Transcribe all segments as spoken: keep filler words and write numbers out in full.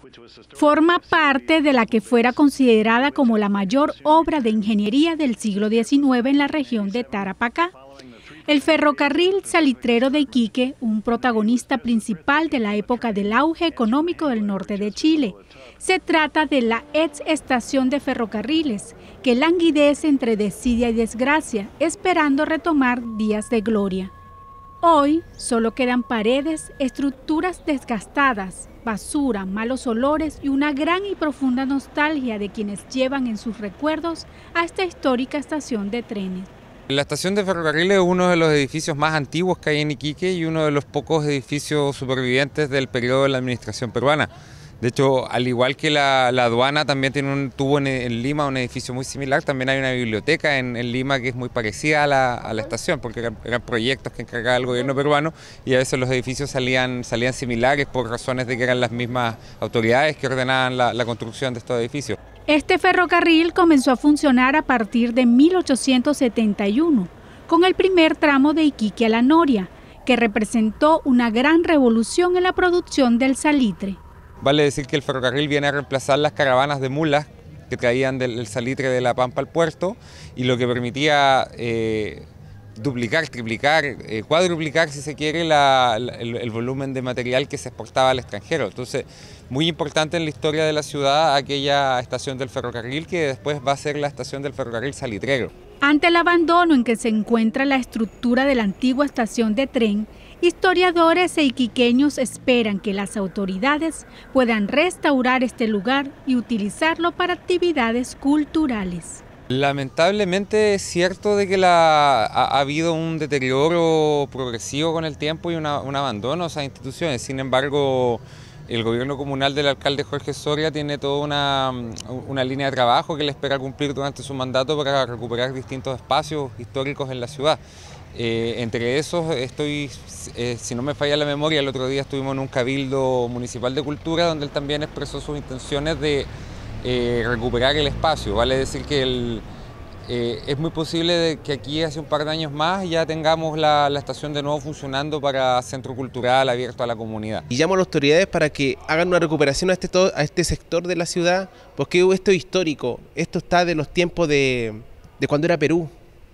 Forma parte de la que fuera considerada como la mayor obra de ingeniería del siglo diecinueve en la región de Tarapacá. El ferrocarril salitrero de Iquique, un protagonista principal de la época del auge económico del norte de Chile. Se trata de la ex estación de ferrocarriles, que languidece entre desidia y desgracia, esperando retomar días de gloria. Hoy solo quedan paredes, estructuras desgastadas, basura, malos olores y una gran y profunda nostalgia de quienes llevan en sus recuerdos a esta histórica estación de trenes. La estación de ferrocarril es uno de los edificios más antiguos que hay en Iquique y uno de los pocos edificios supervivientes del periodo de la administración peruana. De hecho, al igual que la, la aduana también tiene un, tuvo en, en Lima un edificio muy similar, también hay una biblioteca en, en Lima que es muy parecida a la, a la estación, porque eran, eran proyectos que encargaba el gobierno peruano y a veces los edificios salían, salían similares por razones de que eran las mismas autoridades que ordenaban la, la construcción de estos edificios. Este ferrocarril comenzó a funcionar a partir de mil ochocientos setenta y uno, con el primer tramo de Iquique a La Noria, que representó una gran revolución en la producción del salitre. Vale decir que el ferrocarril viene a reemplazar las caravanas de mulas que traían del salitre de La Pampa al puerto y lo que permitía eh, duplicar, triplicar, eh, cuadruplicar, si se quiere, la, la, el, el volumen de material que se exportaba al extranjero. Entonces, muy importante en la historia de la ciudad aquella estación del ferrocarril que después va a ser la estación del ferrocarril salitrero. Ante el abandono en que se encuentra la estructura de la antigua estación de tren, historiadores e iquiqueños esperan que las autoridades puedan restaurar este lugar y utilizarlo para actividades culturales. Lamentablemente es cierto de que la, ha, ha habido un deterioro progresivo con el tiempo y una, un abandono a esas instituciones. Sin embargo, el gobierno comunal del alcalde Jorge Soria tiene toda una, una línea de trabajo que le espera cumplir durante su mandato para recuperar distintos espacios históricos en la ciudad. Eh, entre esos, estoy, eh, si no me falla la memoria, el otro día estuvimos en un cabildo municipal de cultura donde él también expresó sus intenciones de eh, recuperar el espacio. Vale decir que el, eh, es muy posible de que aquí hace un par de años más ya tengamos la, la estación de nuevo funcionando para centro cultural abierto a la comunidad. Y llamo a las autoridades para que hagan una recuperación a este, a este sector de la ciudad, porque esto es histórico, esto está de los tiempos de, de cuando era Perú.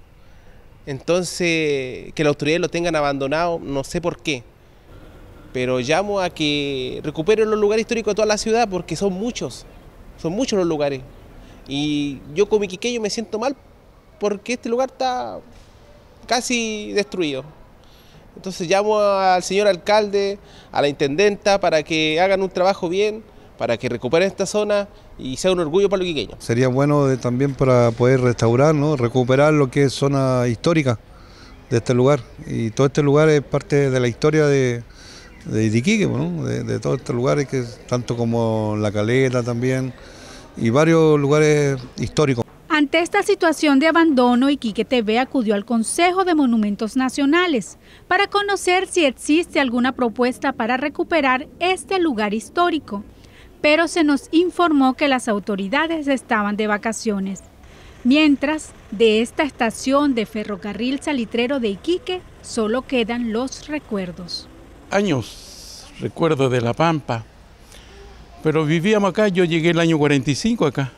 Entonces, que las autoridades lo tengan abandonado, no sé por qué, pero llamo a que recuperen los lugares históricos de toda la ciudad porque son muchos, son muchos los lugares. Y yo como iquiqueño me siento mal porque este lugar está casi destruido. Entonces llamo al señor alcalde, a la intendenta para que hagan un trabajo bien, para que recuperen esta zona y sea un orgullo para los iquiqueños. Sería bueno de, también para poder restaurar, ¿no? Recuperar lo que es zona histórica de este lugar. Y todo este lugar es parte de la historia de, de Iquique, ¿no? de, de todos estos lugares, que tanto como La Caleta también, y varios lugares históricos. Ante esta situación de abandono, Iquique T V acudió al Consejo de Monumentos Nacionales para conocer si existe alguna propuesta para recuperar este lugar histórico. Pero se nos informó que las autoridades estaban de vacaciones. Mientras, de esta estación de ferrocarril salitrero de Iquique solo quedan los recuerdos. Años, recuerdo de La Pampa, pero vivíamos acá, yo llegué el año cuarenta y cinco acá.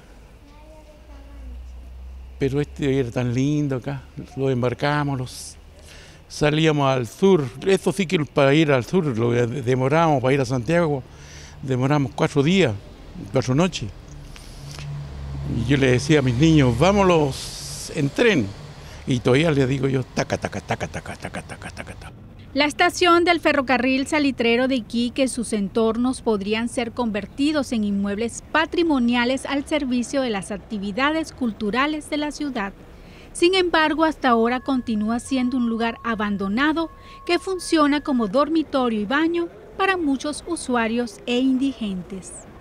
Pero este era tan lindo acá, lo embarcamos, los, salíamos al sur, esto sí que para ir al sur, lo demorábamos para ir a Santiago. Demoramos cuatro días, cuatro noches. Y yo le decía a mis niños, vámonos en tren. Y todavía les digo yo, taca, taca, taca, taca, taca, taca, taca, taca. La estación del ferrocarril salitrero de Iquique y sus entornos podrían ser convertidos en inmuebles patrimoniales al servicio de las actividades culturales de la ciudad. Sin embargo, hasta ahora continúa siendo un lugar abandonado que funciona como dormitorio y baño para muchos usuarios e indigentes.